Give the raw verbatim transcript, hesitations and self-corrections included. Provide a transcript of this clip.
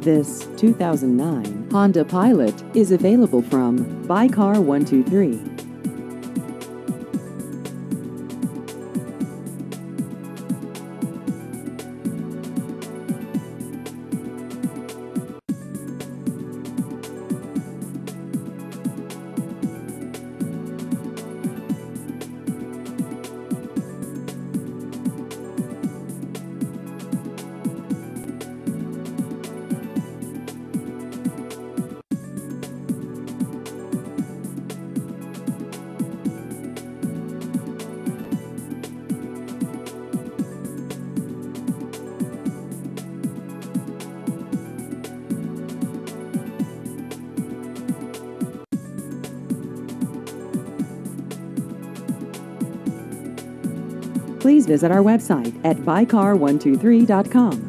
This two thousand nine Honda Pilot is available from Buy Car one two three. Please visit our website at buy car one two three dot com.